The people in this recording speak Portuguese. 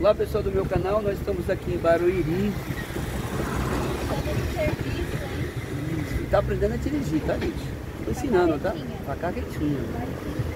Olá pessoal do meu canal, nós estamos aqui em Barueri. Está aprendendo a dirigir, tá gente? Tô ensinando, tá? Pra cá quentinha.